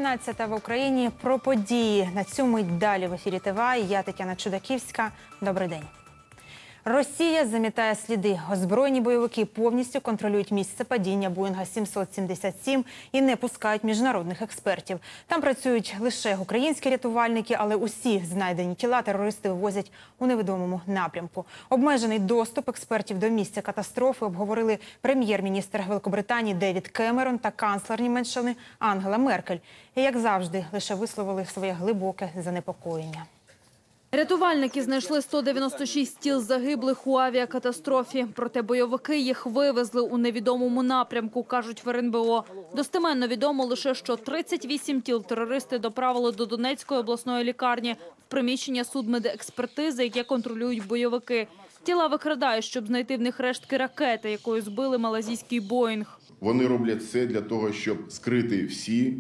11 в Україні про події. На цю мить далі в ефірі ТВА. Я Тетяна Чудаківська. Добрий день. Росія замітає сліди. Озброєні бойовики повністю контролюють місце падіння Боїнга 777 і не пускають міжнародних експертів. Там працюють лише українські рятувальники, але усі знайдені тіла терористи вивозять у невідомому напрямку. Обмежений доступ експертів до місця катастрофи обговорили прем'єр-міністр Великобританії Девід Кемерон та канцлер Німеччини Ангела Меркель. І, як завжди, лише висловили своє глибоке занепокоєння. Рятувальники знайшли 196 тіл загиблих у авіакатастрофі. Проте бойовики їх вивезли у невідомому напрямку, кажуть в РНБО. Достеменно відомо лише, що 38 тіл терористи доправили до Донецької обласної лікарні в приміщення судмедекспертизи, яке контролюють бойовики. Тіла викрадають, щоб знайти в них рештки ракети, якою збили малайзійський Боїнг. Вони роблять все для того, щоб скрити всі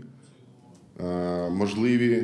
можливі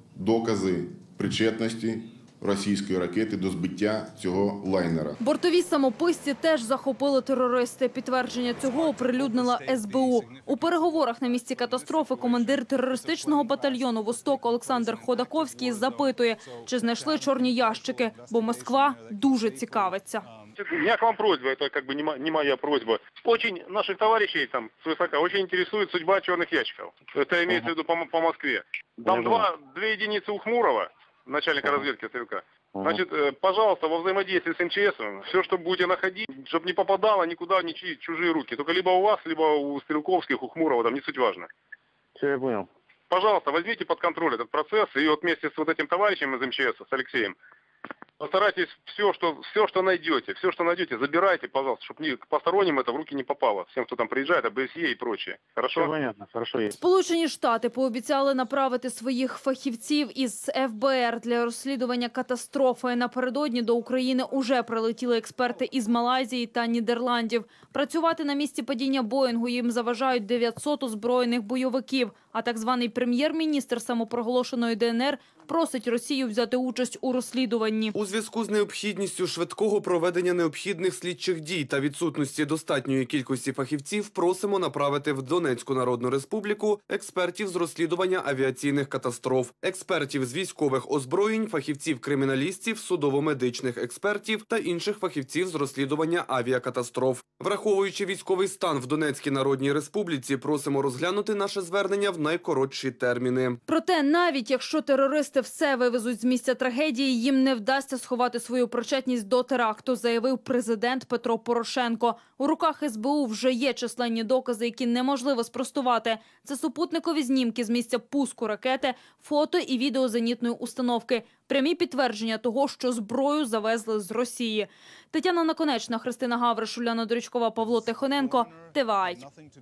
докази причетності російської ракети до збиття цього лайнера. Бортові самописці теж захопили терористи. Підтвердження цього оприлюднила СБУ. У переговорах на місці катастрофи командир терористичного батальйону «Восток» Олександр Ходаковський запитує, чи знайшли чорні ящики, бо Москва дуже цікавиться. У меня к вам просьба, это как бы не моя просьба. Очень наших товарищей там свысока очень интересует судьба черных ящиков. Это имеется в виду по Москве. Там две единицы у Хмурова, начальника разведки СТВК. Значит, пожалуйста, во взаимодействии с МЧС, все, что будете находить, чтобы не попадало никуда ни чужие руки. Только либо у вас, либо у Стрелковских, у Хмурова, там не суть важно. Все, я понял. Пожалуйста, возьмите под контроль этот процесс, и вот вместе с вот этим товарищем из МЧС, с Алексеем, постарайтесь все, что найдете, забирайте, пожалуйста, чтобы посторонним это в руки не попало. Всем, кто там приезжает, ОБСЕ и прочее. Хорошо? Все понятно, хорошо. Сполучені Штати пообіцяли направити своїх фахівців із ФБР для розслідування катастрофи. Напередодні до України уже прилетіли експерти із Малайзії та Нідерландів. Працювати на місці падіння Боїнгу їм заважають 900 озброєних бойовиків. А так званий прем'єр-міністр самопроголошеної ДНР просить Росію взяти участь у розслідуванні. У зв'язку з необхідністю швидкого проведення необхідних слідчих дій та відсутності достатньої кількості фахівців просимо направити в Донецьку Народну Республіку експертів з розслідування авіаційних катастроф, експертів з військових озброєнь, фахівців-криміналістів, судово-медичних експертів та інших фахівців з розслідування авіакатастроф. Враховуючи військовий стан в Донецькій Народній Республіці, просимо розглянути наше звернення в найкоротші терміни. Проте навіть якщо терористи все вивезуть з місця трагедії, їм не вдасться сховати свою причетність до теракту, заявив президент Петро Порошенко. У руках СБУ вже є численні докази, які неможливо спростувати. Це супутникові знімки з місця пуску ракети, фото і відео зенітної установки. Прямі підтвердження того, що зброю завезли з Росії. Тетяна Наконечна, Христина Гавриш, Уляна Дорічкова, Павло Тихоненко. ТВА.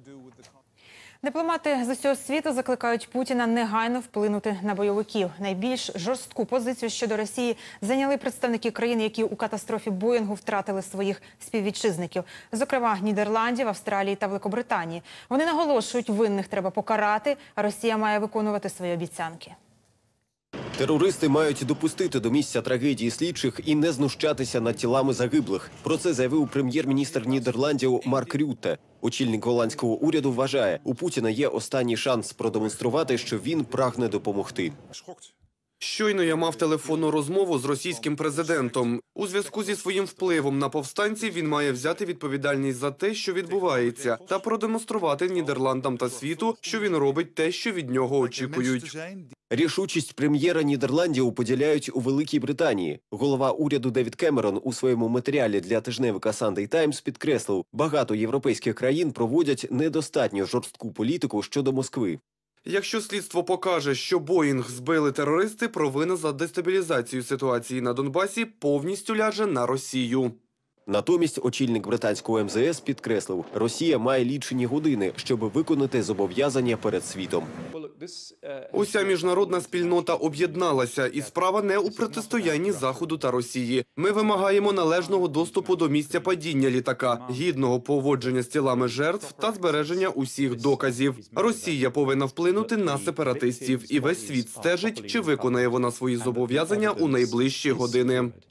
Дипломати з усього світу закликають Путіна негайно вплинути на бойовиків. Найбільш жорстку позицію щодо Росії зайняли представники країн, які у катастрофі Боїнгу втратили своїх співвітчизників. Зокрема, Нідерландів, Австралії та Великобританії. Вони наголошують, винних треба покарати, а Росія має виконувати свої обіцянки. Терористи мають допустити до місця трагедії слідчих і не знущатися над тілами загиблих. Про це заявив прем'єр-міністр Нідерландів Марк Рютте. Очільник голландського уряду вважає, у Путіна є останній шанс продемонструвати, що він прагне допомогти. Щойно я мав телефонну розмову з російським президентом. У зв'язку зі своїм впливом на повстанців він має взяти відповідальність за те, що відбувається, та продемонструвати Нідерландам та світу, що він робить те, що від нього очікують. Рішучість прем'єра Нідерландів поділяють у Великій Британії. Голова уряду Девід Кемерон у своєму матеріалі для тижневика Sunday Times підкреслив, багато європейських країн проводять недостатньо жорстку політику щодо Москви. Якщо слідство покаже, що Боїнг збили терористи, провина за дестабілізацію ситуації на Донбасі повністю ляже на Росію. Натомість очільник британського МЗС підкреслив, Росія має лічені години, щоб виконати зобов'язання перед світом. Уся міжнародна спільнота об'єдналася, і справа не у протистоянні Заходу та Росії. Ми вимагаємо належного доступу до місця падіння літака, гідного поводження з тілами жертв та збереження усіх доказів. Росія повинна вплинути на сепаратистів, і весь світ стежить, чи виконає вона свої зобов'язання у найближчі години.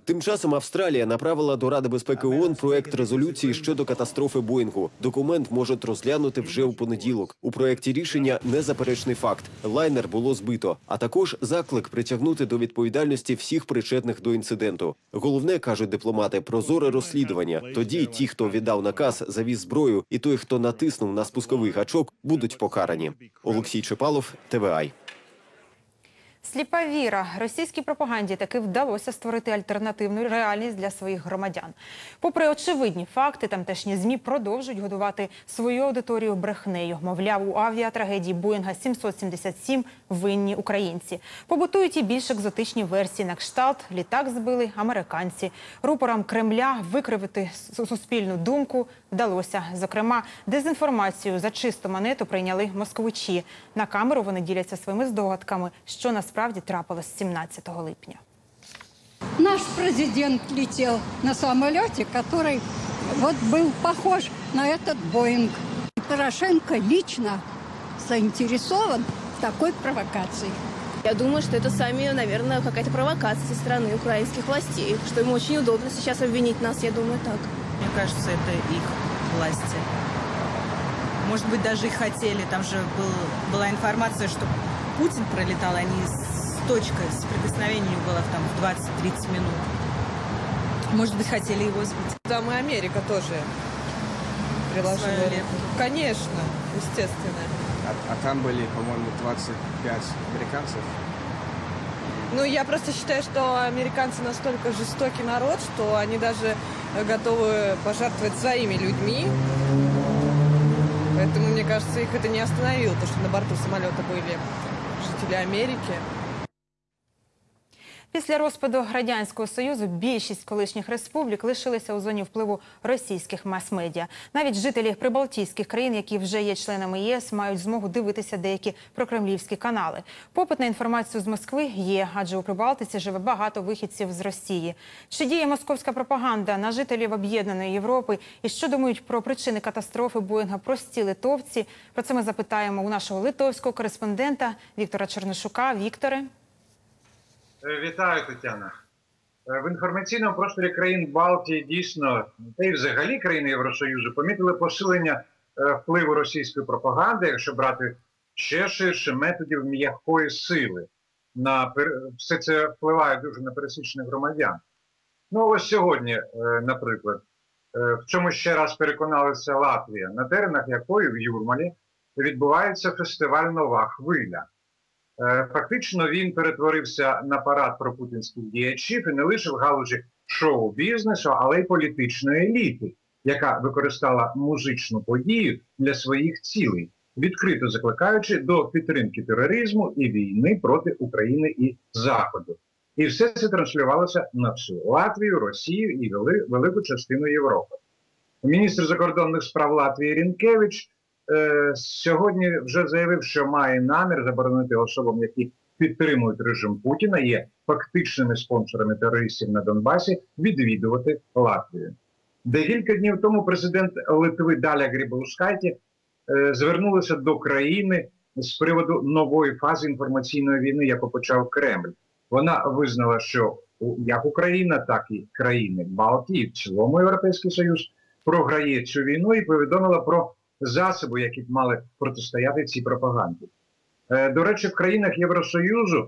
Тим часом Австралія направила до Ради безпеки ООН проект резолюції щодо катастрофи Боїнгу. Документ можуть розглянути вже у понеділок. У проекті рішення незаперечний факт – лайнер було збито, а також заклик притягнути до відповідальності всіх причетних до інциденту. Головне, кажуть дипломати, прозоре розслідування. Тоді ті, хто віддав наказ, завіз зброю, і той, хто натиснув на спусковий гачок, будуть покарані. Олексій Чепалов, ТВАЙ. Сліпа віра. Російській пропаганді таки вдалося створити альтернативну реальність для своїх громадян. Попри очевидні факти, тамтешні ЗМІ продовжують годувати свою аудиторію брехнею. Мовляв, у авіатрагедії Боїнга 777 винні українці. Побутують і більш екзотичні версії на кшталт «літак збили американці». Рупорам Кремля викривити суспільну думку вдалося. Зокрема, дезінформацію за чисту монету прийняли москвичі. На камеру вони діляться своїми здогадками, що насправді трапилось 17 липня. Наш президент летел на самолете, который вот был похож на этот Боинг. Порошенко лично заинтересован в такой провокации. Я думаю, что это сами, наверное, какая-то провокация со стороны украинских властей, что им очень удобно сейчас обвинить нас, я думаю, так. Мне кажется, это их власти. Может быть, даже и хотели. Там же была информация, что Путин пролетал, они с точкой соприкосновения была там в 20-30 минут. Может быть, хотели его сбить. Там и Америка тоже приложила руку. Конечно, естественно. А там были, по-моему, 25 американцев. Ну, я просто считаю, что американцы настолько жестокий народ, что они даже готовы пожертвовать своими людьми. Поэтому, мне кажется, их это не остановило, то, что на борту самолета были жителі Америки. Після розпаду Радянського Союзу більшість колишніх республік лишилися у зоні впливу російських мас-медіа. Навіть жителі прибалтійських країн, які вже є членами ЄС, мають змогу дивитися деякі прокремлівські канали. Попит на інформацію з Москви є, адже у Прибалтиці живе багато вихідців з Росії. Чи діє московська пропаганда на жителів об'єднаної Європи? І що думають про причини катастрофи Боїнга прості литовці? Про це ми запитаємо у нашого литовського кореспондента Віктора Чернишука. Вікторе. Вітаю, Тетяна. В інформаційному просторі країн Балтії дійсно, та й взагалі країни Євросоюзу, помітили посилення впливу російської пропаганди, якщо брати ще ширше, методів м'якої сили. Все це впливає дуже на пересічних громадян. Ну ось сьогодні, наприклад, в чому ще раз переконалася Латвія, на теренах якої в Юрмалі відбувається фестиваль «Нова хвиля». Фактично він перетворився на парад пропутінських діячів і не лише в галузі шоу-бізнесу, але й політичної еліти, яка використала музичну подію для своїх цілей, відкрито закликаючи до підтримки тероризму і війни проти України і Заходу. І все це транслювалося на всю Латвію, Росію і велику частину Європи. Міністр закордонних справ Латвії Рінкевич сьогодні вже заявив, що має намір заборонити особам, які підтримують режим Путіна, є фактичними спонсорами терористів на Донбасі, відвідувати Латвію. Декілька днів тому президент Литви Даля Грибаускайте звернулася до країни з приводу нової фази інформаційної війни, яку почав Кремль. Вона визнала, що як Україна, так і країни Балтії, в цілому Європейський Союз, програє цю війну і повідомила про засоби, які б мали протистояти цій пропаганді. До речі, в країнах Євросоюзу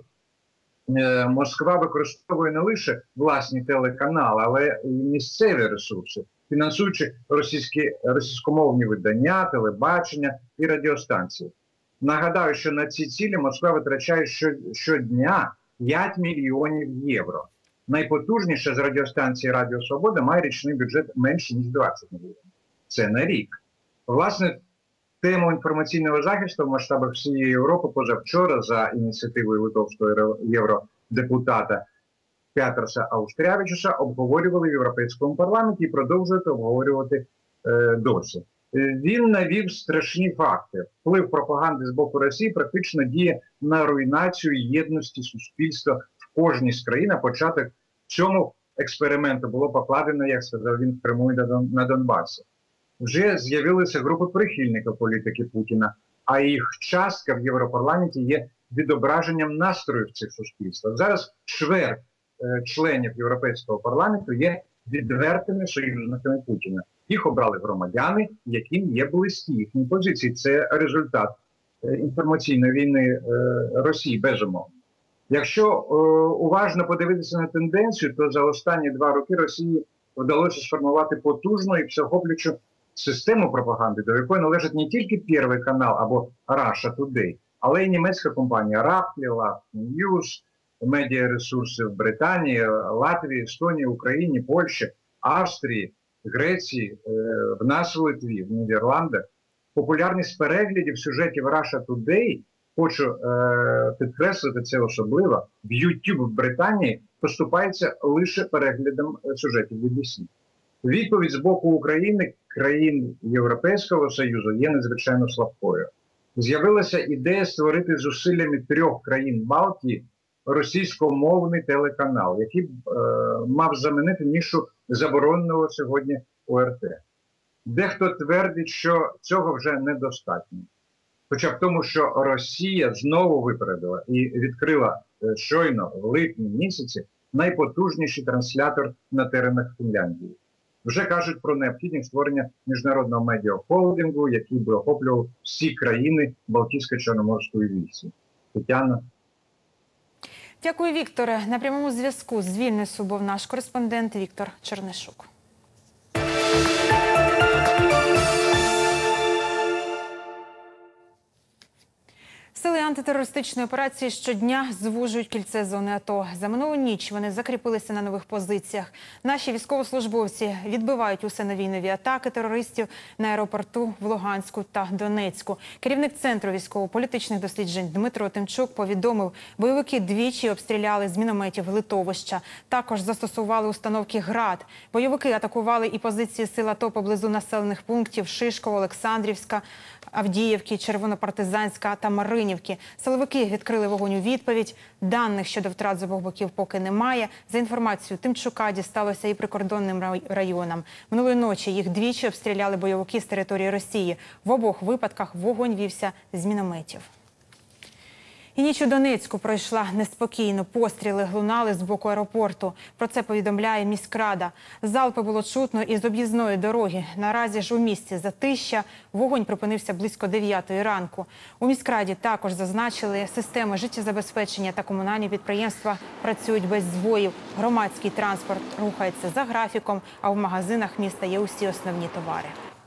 Москва використовує не лише власні телеканали, але й місцеві ресурси, фінансуючи російськомовні видання, телебачення і радіостанції. Нагадаю, що на ці цілі Москва витрачає щодня 5 мільйонів євро. Найпотужніша з радіостанції «Радіо Свобода» має річний бюджет менше, ніж 20 мільйонів. Це на рік. Власне, тему інформаційного захисту в масштабах всієї Європи позавчора за ініціативою литовського євродепутата Петерса Аустрявічуса обговорювали в Європейському парламенті і продовжують обговорювати досі. Він навів страшні факти. Вплив пропаганди з боку Росії практично діє на руйнацію єдності суспільства в кожній з країн. Початок цьому експерименту було покладено, як сказав він, в Криму і на Донбасі. Вже з'явилися групи прихильників політики Путіна, а їх частка в Європарламенті є відображенням настроїв цих суспільств. Зараз чверть членів Європейського парламенту є відвертими союзниками Путіна. Їх обрали громадяни, яким є близькі їхні позиції. Це результат інформаційної війни Росії, безумовно. Якщо уважно подивитися на тенденцію, то за останні 2 роки Росії вдалося сформувати потужну і всеохоплюючу систему пропаганди, до якої належить не тільки Перший канал або Russia Today, але й німецька компанія Рафлі, News, медіаресурси в Британії, Латвії, Естонії, Україні, Польщі, Австрії, Греції, в нас в Литві, в Нідерландах. Популярність переглядів сюжетів Russia Today, хочу підкреслити це особливо, в YouTube в Британії поступається лише переглядом сюжетів BBC. Відповідь з боку України, країн Європейського Союзу, є надзвичайно слабкою. З'явилася ідея створити зусиллями 3 країн Балтії російськомовний телеканал, який мав замінити нішу забороненого сьогодні ОРТ. Дехто твердить, що цього вже недостатньо. Хоча б тому, що Росія знову випередила і відкрила щойно в липні місяці найпотужніший транслятор на теренах Фінляндії. Вже кажуть про необхідність створення міжнародного медіахолдингу, який би охоплював всі країни Балтійсько-Чорноморської вісі. Тетяна. Дякую, Вікторе. На прямому зв'язку з Вільнюсу був наш кореспондент Віктор Чернишук. Сили антитерористичної операції щодня звужують кільце зони АТО. За минулу ніч вони закріпилися на нових позиціях. Наші військовослужбовці відбивають усе нові нові атаки терористів на аеропорту в Луганську та Донецьку. Керівник Центру військово-політичних досліджень Дмитро Тимчук повідомив, бойовики двічі обстріляли з мінометів Литовища. Також застосували установки «Град». Бойовики атакували і позиції сил АТО поблизу населених пунктів Шишково, Олександрівська, Авдіївки, Червонопартизанська та Маринівки. Силовики відкрили вогонь у відповідь. Даних щодо втрат з обох боків поки немає. За інформацією Тимчука, дісталося і прикордонним районам. Минулої ночі їх двічі обстріляли бойовики з території Росії. В обох випадках вогонь вівся з мінометів. І ніч у Донецьку пройшла неспокійно. Постріли лунали з боку аеропорту. Про це повідомляє міськрада. Залпи було чутно із об'їзної дороги. Наразі ж у місті затища. Вогонь припинився близько 9-ї ранку. У міськраді також зазначили, системи життєзабезпечення та комунальні підприємства працюють без збоїв. Громадський транспорт рухається за графіком, а в магазинах міста є усі основні товари.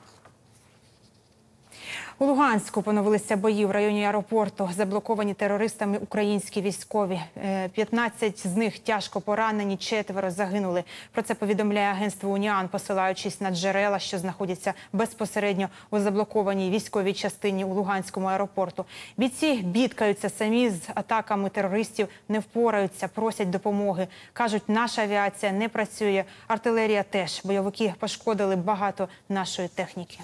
У Луганську поновилися бої в районі аеропорту. Заблоковані терористами українські військові. 15 з них тяжко поранені, 4 загинули. Про це повідомляє агентство «Уніан», посилаючись на джерела, що знаходяться безпосередньо у заблокованій військовій частині у Луганському аеропорту. Бійці бідкаються самі з атаками терористів, не впораються, просять допомоги. Кажуть, наша авіація не працює, артилерія теж. Бойовики пошкодили багато нашої техніки.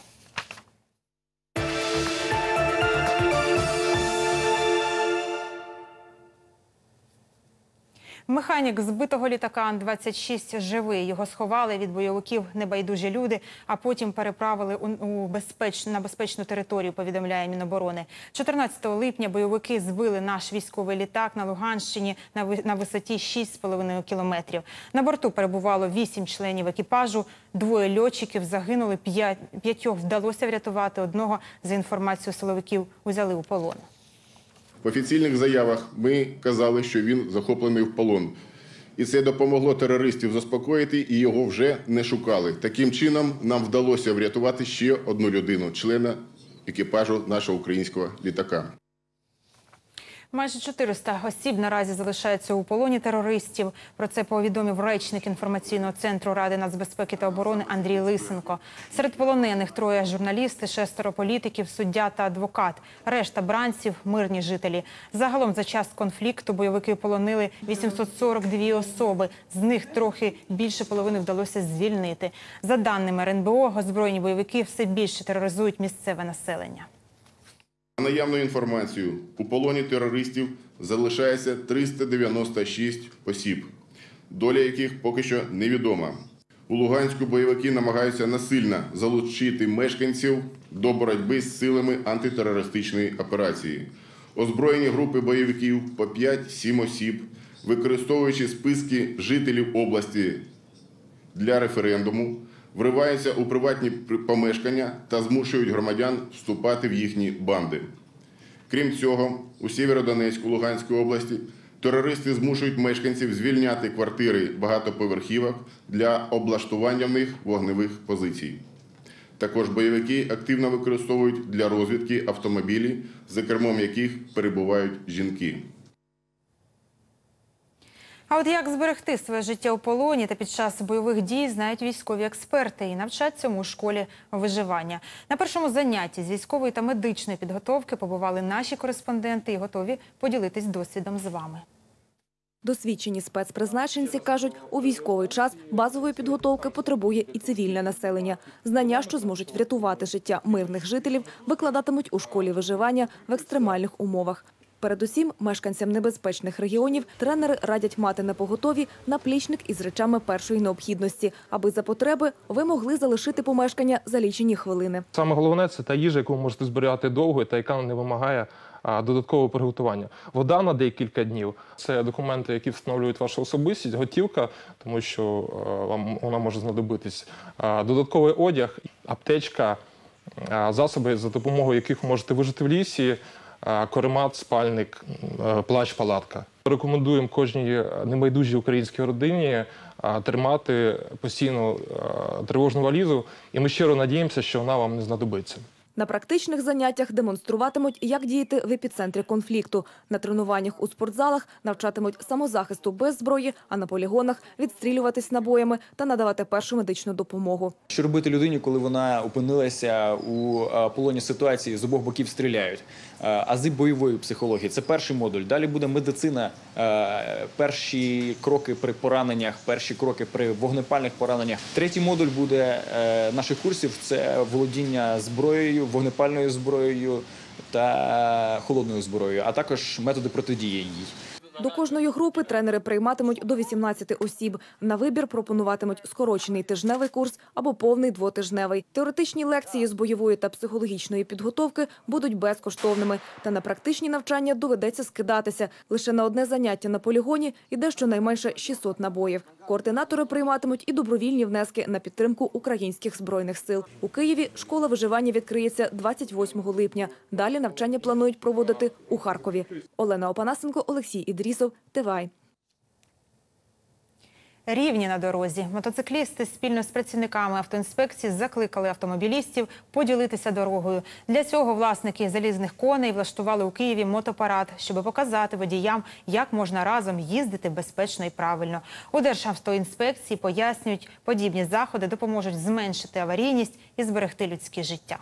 Механік збитого літака Ан-26 живий. Його сховали від бойовиків небайдужі люди, а потім переправили на безпечну територію, повідомляє Міноборони. 14 липня бойовики збили наш військовий літак на Луганщині на висоті 6,5 кілометрів. На борту перебувало 8 членів екіпажу, 2 льотчиків загинули, 5 вдалося врятувати, 1, за інформацією силовиків, узяли у полон. В офіційних заявах ми казали, що він захоплений в полон. І це допомогло терористів заспокоїти, і його вже не шукали. Таким чином, нам вдалося врятувати ще 1 людину, члена екіпажу нашого українського літака. Майже 400 осіб наразі залишаються у полоні терористів. Про це повідомив речник інформаційного центру Ради нацбезпеки та оборони Андрій Лисенко. Серед полонених 3 журналісти, 6 політиків, суддя та адвокат. Решта бранців – мирні жителі. Загалом за час конфлікту бойовики полонили 842 особи. З них трохи більше половини вдалося звільнити. За даними РНБО, озброєні бойовики все більше тероризують місцеве населення. За наявною інформацією, у полоні терористів залишається 396 осіб, доля яких поки що невідома. У Луганську бойовики намагаються насильно залучити мешканців до боротьби з силами антитерористичної операції. Озброєні групи бойовиків по 5-7 осіб використовуючи списки жителів області для референдуму, вриваються у приватні помешкання та змушують громадян вступати в їхні банди. Крім цього, у Сєвєродонецьку, Луганській області терористи змушують мешканців звільняти квартири багатоповерхівок для облаштування в них вогневих позицій. Також бойовики активно використовують для розвідки автомобілі, за кермом яких перебувають жінки. А от як зберегти своє життя у полоні та під час бойових дій, знають військові експерти і навчать цьому у школі виживання. На першому занятті з військової та медичної підготовки побували наші кореспонденти і готові поділитись досвідом з вами. Досвідчені спецпризначенці кажуть, у військовий час базової підготовки потребує і цивільне населення. Знання, що зможуть врятувати життя мирних жителів, викладатимуть у школі виживання в екстремальних умовах. Передусім, мешканцям небезпечних регіонів тренери радять мати напоготові наплічник із речами першої необхідності, аби за потреби ви могли залишити помешкання за лічені хвилини. Саме головне – це та їжа, яку ви можете зберігати довго та яка не вимагає додаткового приготування. Вода на декілька днів – це документи, які встановлюють вашу особистість, готівка, тому що вам вона може знадобитись. Додатковий одяг, аптечка, засоби, за допомогою яких ви можете вижити в лісі, каремат, спальник, плащ, палатка. Рекомендуємо кожній небайдужій українській родині тримати постійно тривожну валізу, і ми щиро надіємося, що вона вам не знадобиться. На практичних заняттях демонструватимуть, як діяти в епіцентрі конфлікту. На тренуваннях у спортзалах навчатимуть самозахисту без зброї, а на полігонах – відстрілюватись набоями та надавати першу медичну допомогу. Що робити людині, коли вона опинилася у полоні ситуації, з обох боків стріляють? Ази бойової психології – це перший модуль. Далі буде медицина, перші кроки при пораненнях, перші кроки при вогнепальних пораненнях. Третій модуль буде наших курсів – це володіння зброєю, вогнепальною зброєю та холодною зброєю, а також методи протидії їй. До кожної групи тренери прийматимуть до 18 осіб. На вибір пропонуватимуть скорочений тижневий курс або повний двотижневий. Теоретичні лекції з бойової та психологічної підготовки будуть безкоштовними. Та на практичні навчання доведеться скидатися. Лише на одне заняття на полігоні йде щонайменше 600 набоїв. Координатори прийматимуть і добровільні внески на підтримку українських збройних сил. У Києві школа виживання відкриється 28 липня. Далі навчання планують проводити у Харкові. Олена Опанасенко, Олексій Ідрісов, ТВАЙ. Рівні на дорозі. Мотоциклісти спільно з працівниками автоінспекції закликали автомобілістів поділитися дорогою. Для цього власники залізних коней влаштували у Києві мотопарад, щоб показати водіям, як можна разом їздити безпечно і правильно. У Державтоінспекції пояснюють, подібні заходи допоможуть зменшити аварійність і зберегти людське життя.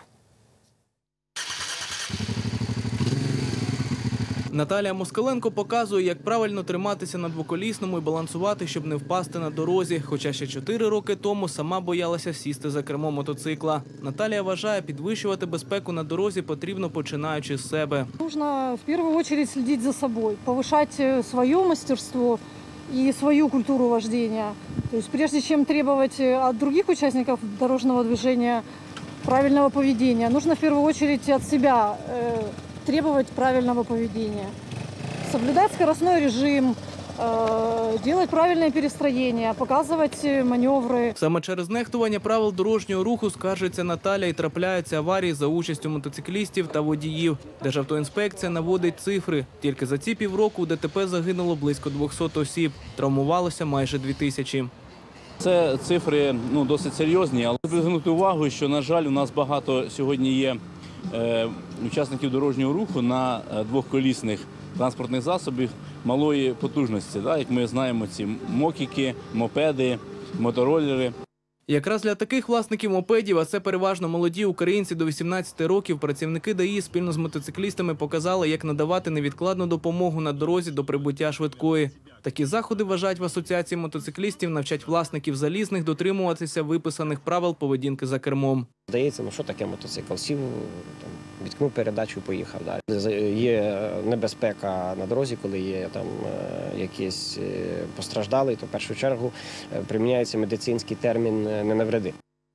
Наталія Москаленко показує, як правильно триматися на двоколісному і балансувати, щоб не впасти на дорозі. Хоча ще 4 роки тому сама боялася сісти за кермо мотоцикла. Наталія вважає, підвищувати безпеку на дорозі потрібно починаючи з себе. Нужно в першу чергу слідити за собою, повищати своє мастерство и свою культуру вождения. То есть прежде чем требовать от других участников дорожного движения правильного поведения, нужно в первую очередь от себя требовать правильного поведения. Соблюдать скоростной режим, делать правильное перестроение, показывать маневры. Саме через нехтування правил дорожнього руху, скаржиться Наталя, і трапляються аварії за участю мотоциклістів та водіїв. Державтоінспекція наводить цифри. Тільки за ці півроку у ДТП загинуло близько 200 осіб. Травмувалося майже 2000. Це цифри досить серйозні, але звернути увагу, що, на жаль, у нас багато сьогодні є учасників дорожнього руху на двохколісних транспортних засобів малої потужності. Як ми знаємо, ці мокіки, мопеди, мотороллери. Якраз для таких власників мопедів, а це переважно молоді українці до 18 років, працівники ДАІ спільно з мотоциклістами показали, як надавати невідкладну допомогу на дорозі до прибуття швидкої. Такі заходи, вважають в Асоціації мотоциклістів, навчать власників залізних дотримуватися виписаних правил поведінки за кермом. Здається, що таке мотоцикл? Сів, відкнув передачу і поїхав далі. Є небезпека на дорозі, коли є якийсь постраждалий, то в першу чергу приміняється медицинський термін «не навреди».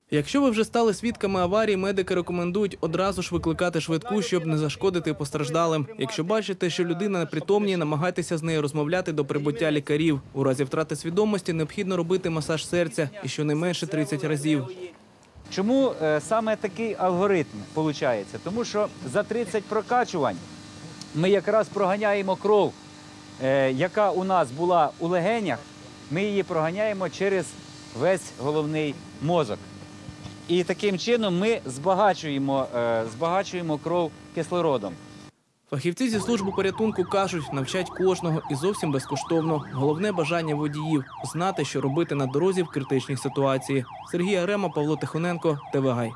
Якщо ви вже стали свідками аварії, медики рекомендують одразу ж викликати швидку, щоб не зашкодити постраждалим. Якщо бачите, що людина непритомніє, намагайтеся з нею розмовляти до прибуття лікарів. У разі втрати свідомості необхідно робити масаж серця і щонайменше 30 разів. Чому саме такий алгоритм виходить? Тому що за 30 прокачувань ми якраз проганяємо кров, яка у нас була у легенях, ми її проганяємо через весь головний мозок. І таким чином ми збагачуємо кров кислородом. Фахівці зі служби порятунку кажуть, навчать кожного і зовсім безкоштовно. Головне бажання водіїв – знати, що робити на дорозі в критичній ситуації. Сергій Арема, Павло Тихоненко, ТВ.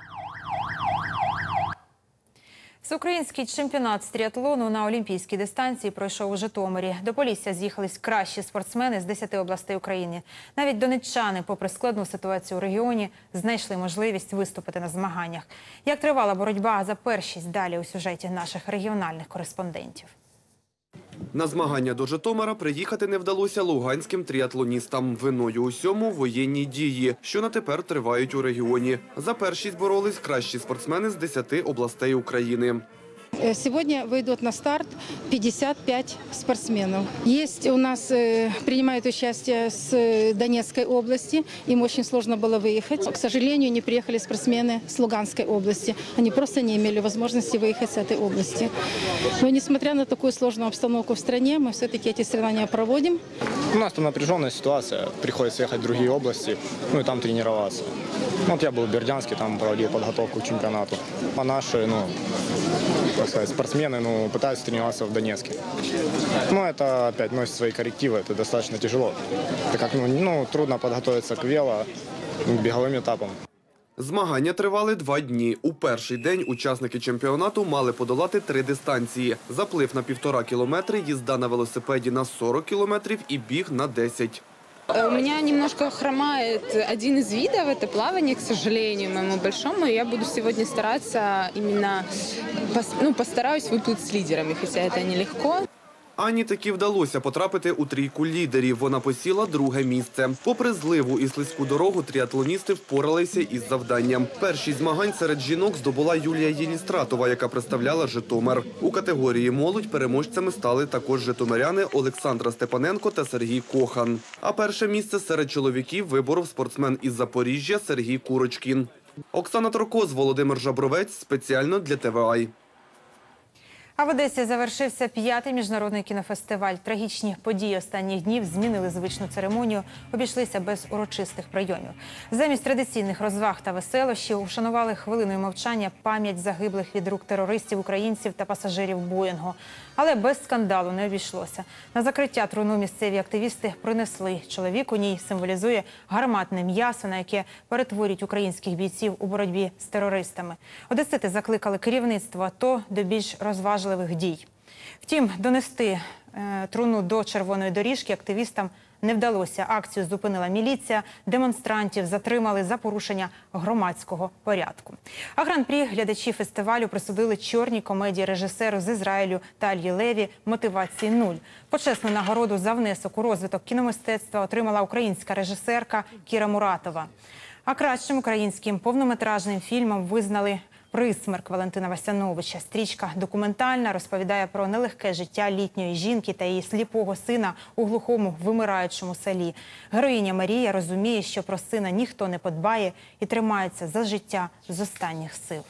Всеукраїнський чемпіонат з тріатлону на олімпійській дистанції пройшов у Житомирі. До Полісся з'їхались кращі спортсмени з 10 областей України. Навіть донеччани, попри складну ситуацію у регіоні, знайшли можливість виступити на змаганнях. Як тривала боротьба за першість, далі у сюжеті наших регіональних кореспондентів. На змагання до Житомира приїхати не вдалося луганським тріатлоністам. Виною усьому – воєнні дії, що на тепер тривають у регіоні. За першість боролись кращі спортсмени з 10 областей України. Сегодня выйдут на старт 55 спортсменов. Есть у нас, принимают участие с Донецкой области. Им очень сложно было выехать. К сожалению, не приехали спортсмены с Луганской области. Они просто не имели возможности выехать с этой области. Но несмотря на такую сложную обстановку в стране, мы все-таки эти соревнования проводим. У нас там напряженная ситуация. Приходится ехать в другие области, ну и там тренироваться. Вот я был в Бердянске, там проводил подготовку к чемпионату. А наши, спортсмены, пытаются тренироваться в Донецке. Но это опять носит свои коррективы, это достаточно тяжело. Так как трудно подготовиться к вело, беговым этапам. Змагання тривали 2 дні. У перший день учасники чемпіонату мали подолати 3 дистанції. Заплив на 1,5 кілометри, їзда на велосипеді на 40 кілометрів і біг на 10. У меня немножко хромает один из видов, это плавание, к сожалению, моему большому. Я буду сегодня стараться именно, постараюсь выплыть с лидерами, хотя это нелегко. Ані таки вдалося потрапити у трійку лідерів. Вона посіла 2-ге місце. Попри зливу і слизьку дорогу, тріатлоністи впоралися із завданням. Першість змагань серед жінок здобула Юлія Єлістратова, яка представляла Житомир. У категорії молодь переможцями стали також житомиряни Олександра Степаненко та Сергій Кохан. А перше місце серед чоловіків виборов спортсмен із Запоріжжя Сергій Курочкін. Оксана Торкоз, Володимир Жабровець спеціально для ТВА. А в Одесі завершився 5-й міжнародний кінофестиваль. Трагічні події останніх днів змінили звичну церемонію, обійшлися без урочистих прийомів. Замість традиційних розваг та веселощів ушанували хвилиною мовчання пам'ять загиблих від рук терористів, українців та пасажирів Боїнгу. Але без скандалу не обійшлося. На закриття труну місцеві активісти принесли. Чоловік у ній символізує гарматне м'ясо, на яке перетворюють українських бійців у боротьбі з терористами. Одесити закликали керівництво АТО до більш розважливих дій. Втім, донести труну до червоної доріжки активістам не вдалося. Акцію зупинила міліція, демонстрантів затримали за порушення громадського порядку. А гран-прі глядачі фестивалю присудили чорній комедії режисеру з Ізраїлю Талі Леві «Мотивації 0». Почесну нагороду за внесок у розвиток кіномистецтва отримала українська режисерка Кіра Муратова. А кращим українським повнометражним фільмом визнали «Присмерк» Валентина Васяновича. Стрічка документальна, розповідає про нелегке життя літньої жінки та її сліпого сина у глухому вимираючому селі. Героїня Марія розуміє, що про сина ніхто не подбає і тримається за життя з останніх сил.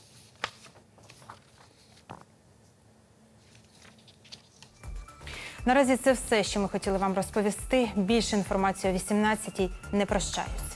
Наразі це все, що ми хотіли вам розповісти. Більше інформації о 18-й. Не прощаюсь.